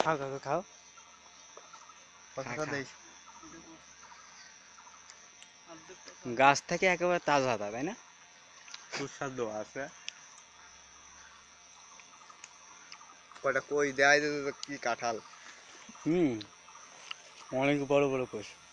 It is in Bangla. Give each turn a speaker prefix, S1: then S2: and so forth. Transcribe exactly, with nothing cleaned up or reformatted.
S1: খাও কাকা খাও।
S2: কতটা দেশ
S1: গাছ থেকে একেবারে তাজা তাই না?
S2: সুস্বাদু আছে। কয়টা কই দেয় কি কাঁঠাল।
S1: হুম, অনেক বড় বড় কোষ।